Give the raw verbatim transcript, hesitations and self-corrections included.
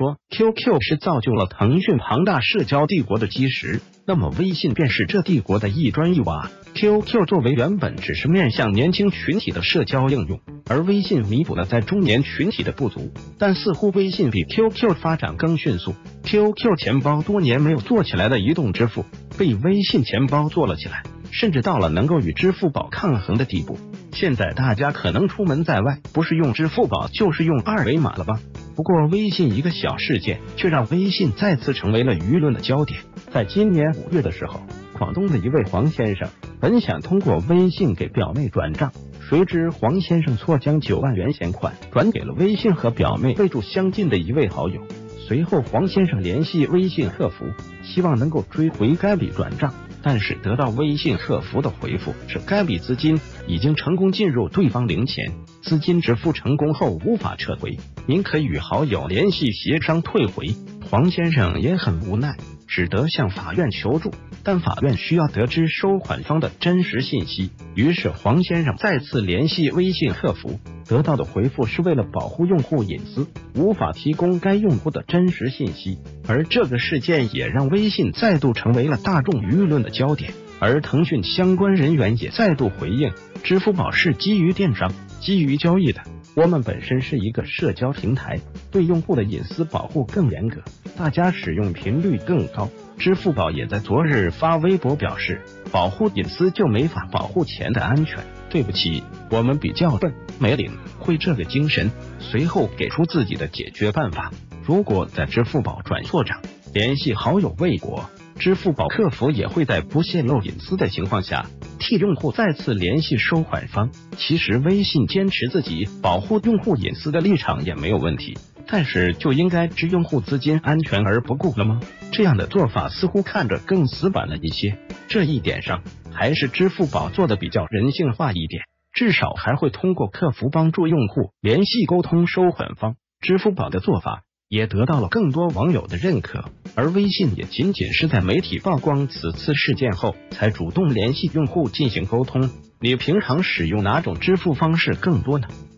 说 Q Q 是造就了腾讯庞大社交帝国的基石，那么微信便是这帝国的一砖一瓦。Q Q 作为原本只是面向年轻群体的社交应用，而微信弥补了在中年群体的不足，但似乎微信比 Q Q 发展更迅速。Q Q 钱包多年没有做起来的移动支付，被微信钱包做了起来，甚至到了能够与支付宝抗衡的地步。现在大家可能出门在外，不是用支付宝就是用二维码了吧？不过微信一个小事件，却让微信再次成为了舆论的焦点。在今年五月的时候，广东的一位黄先生本想通过微信给表妹转账，谁知黄先生错将九万元现款转给了微信和表妹备注相近的一位好友。随后黄先生联系微信客服，希望能够追回该笔转账，但是得到微信客服的回复是该笔资金已经成功进入对方零钱，资金支付成功后无法撤回，您可以与好友联系协商退回。黄先生也很无奈，只得向法院求助，但法院需要得知收款方的真实信息，于是黄先生再次联系微信客服，得到的回复是为了保护用户隐私，无法提供该用户的真实信息。而这个事件也让微信再度成为了大众舆论的焦点，而腾讯相关人员也再度回应，支付宝是基于电商、基于交易的，我们本身是一个社交平台，对用户的隐私保护更严格，大家使用频率更高。支付宝也在昨日发微博表示，保护隐私就没法保护钱的安全，对不起，我们比较笨，没领会这个精神。随后给出自己的解决办法，如果在支付宝转错账，联系好友未果，支付宝客服也会在不泄露隐私的情况下替用户再次联系收款方。其实微信坚持自己保护用户隐私的立场也没有问题，但是就应该置用户资金安全而不顾了吗？这样的做法似乎看着更死板了一些，这一点上还是支付宝做的比较人性化一点，至少还会通过客服帮助用户联系沟通收款方。支付宝的做法也得到了更多网友的认可，而微信也仅仅是在媒体曝光此次事件后才主动联系用户进行沟通。你平常使用哪种支付方式更多呢？